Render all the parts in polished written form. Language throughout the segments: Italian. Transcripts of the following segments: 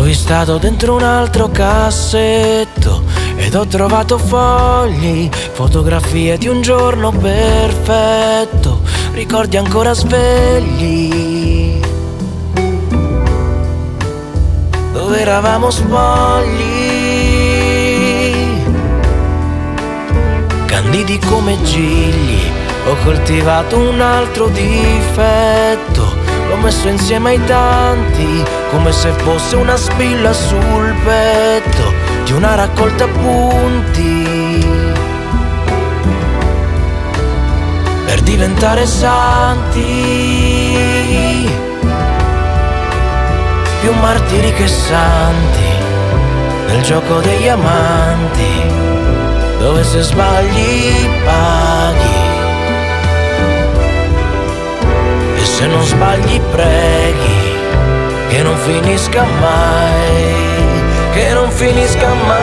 Rovvistato dentro un altro cassetto ed ho trovato fogli, fotografie di un giorno perfetto, ricordi ancora svegli, dove eravamo spogli, candidi come gigli. Ho coltivato un altro difetto, l'ho messo insieme ai tanti, come se fosse una spilla sul petto di una raccolta appunti, per diventare santi, più martiri che santi, nel gioco degli amanti, dove se sbagli paghi. Se non sbagli preghi, che non finisca mai, che non finisca mai.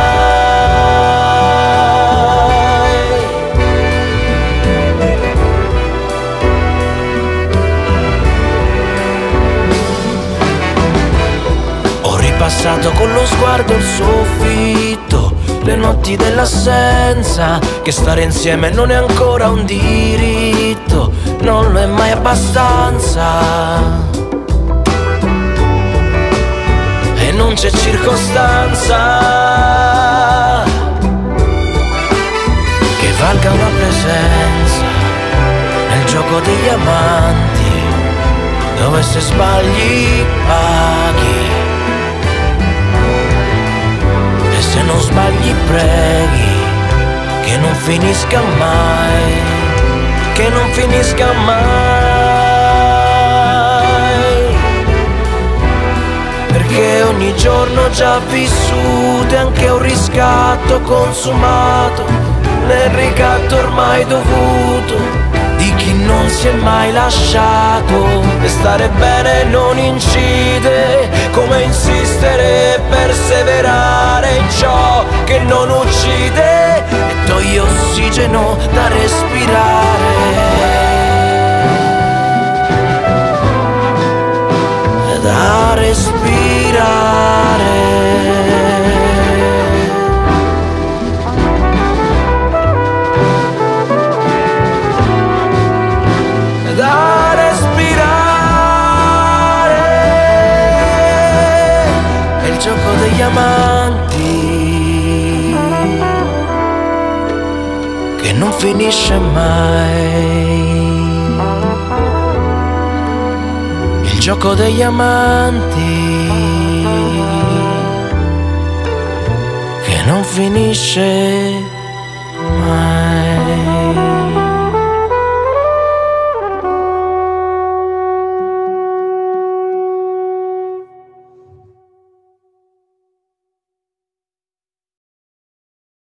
Ho ripassato con lo sguardo il soffitto, le notti dell'assenza, che stare insieme non è ancora un diritto, non lo è mai abbastanza, e non c'è circostanza che valga una presenza nel gioco degli amanti, dove se sbagli paghi, e se non sbagli preghi, che non finisca mai, che non finisca mai, perché ogni giorno già vissuto è anche un riscatto consumato, nel ricatto ormai dovuto di chi non si è mai lasciato, e stare bene non incide come insistere e perseverare in ciò che non uccide e toglie ossigeno da respirare, da respirare, da respirare. È il gioco degli amanti che non finisce mai, il gioco degli amanti che non finisce mai.